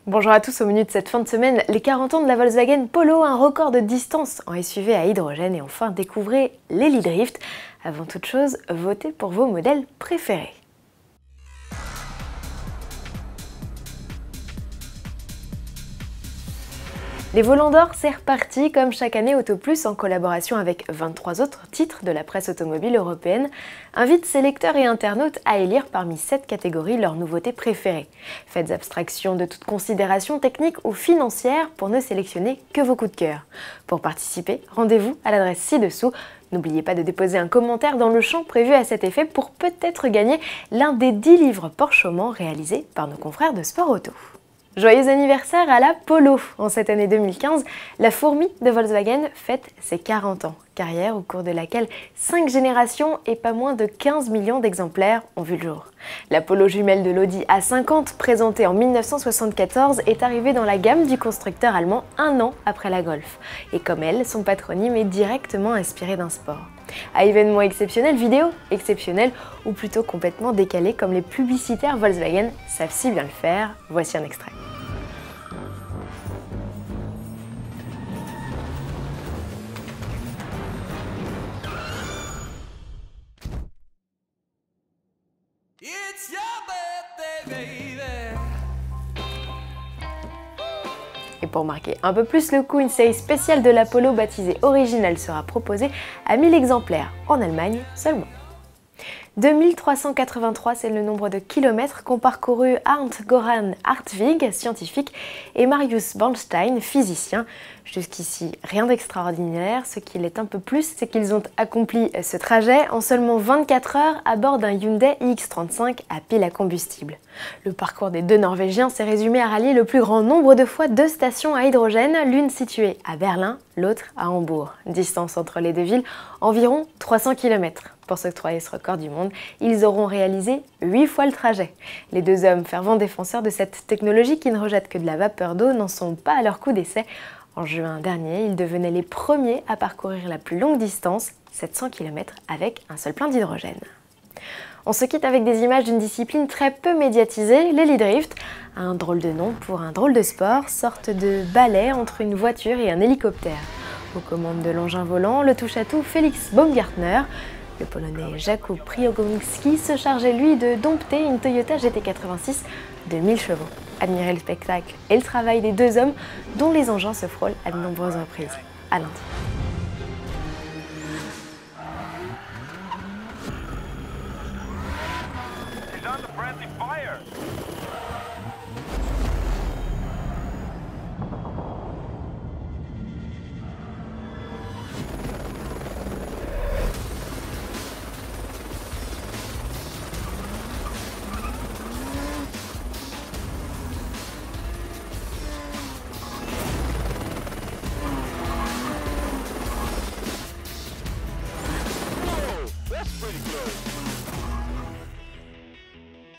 Bonjour à tous, au menu de cette fin de semaine, les 40 ans de la Volkswagen Polo, un record de distance en SUV à hydrogène et enfin découvrez l'Helidrift. Avant toute chose, votez pour vos modèles préférés. Les Volants d'Or, c'est reparti comme chaque année. Autoplus, en collaboration avec 23 autres titres de la presse automobile européenne, invite ses lecteurs et internautes à élire parmi 7 catégories leurs nouveautés préférées. Faites abstraction de toute considération technique ou financière pour ne sélectionner que vos coups de cœur. Pour participer, rendez-vous à l'adresse ci-dessous. N'oubliez pas de déposer un commentaire dans le champ prévu à cet effet pour peut-être gagner l'un des 10 livres Porsche au Mans réalisés par nos confrères de Sport Auto. Joyeux anniversaire à la Polo! En cette année 2015, la fourmi de Volkswagen fête ses 40 ans. Carrière au cours de laquelle 5 générations et pas moins de 15 millions d'exemplaires ont vu le jour. La Polo jumelle de l'Audi A50, présentée en 1974, est arrivée dans la gamme du constructeur allemand un an après la Golf. Et comme elle, son patronyme est directement inspiré d'un sport. À événement exceptionnel, vidéo exceptionnelle ou plutôt complètement décalé comme les publicitaires Volkswagen savent si bien le faire, voici un extrait. It's your birthday, baby. Et pour marquer un peu plus le coup, une série spéciale de la Polo baptisée Original sera proposée à 1000 exemplaires en Allemagne seulement. 2383, c'est le nombre de kilomètres qu'ont parcouru Arndt Goran Hartwig, scientifique, et Marius Bernstein, physicien. Jusqu'ici, rien d'extraordinaire. Ce qui l'est un peu plus, c'est qu'ils ont accompli ce trajet en seulement 24 heures à bord d'un Hyundai iX35 à pile à combustible. Le parcours des deux Norvégiens s'est résumé à rallier le plus grand nombre de fois 2 stations à hydrogène, l'une située à Berlin, l'autre à Hambourg. Distance entre les deux villes, environ 300 km. Pour s'octroyer ce record du monde, ils auront réalisé 8 fois le trajet. Les deux hommes, fervents défenseurs de cette technologie qui ne rejette que de la vapeur d'eau, n'en sont pas à leur coup d'essai. En juin dernier, ils devenaient les premiers à parcourir la plus longue distance, 700 km, avec un seul plein d'hydrogène. On se quitte avec des images d'une discipline très peu médiatisée, l'Helidrift. Un drôle de nom pour un drôle de sport, sorte de balai entre une voiture et un hélicoptère. Aux commandes de l'engin volant, le touche-à-tout Félix Baumgartner. Le Polonais Jakub Przygoński se chargeait lui de dompter une Toyota GT86 de 1000 chevaux. Admirez le spectacle et le travail des deux hommes dont les engins se frôlent à de nombreuses reprises. À lundi.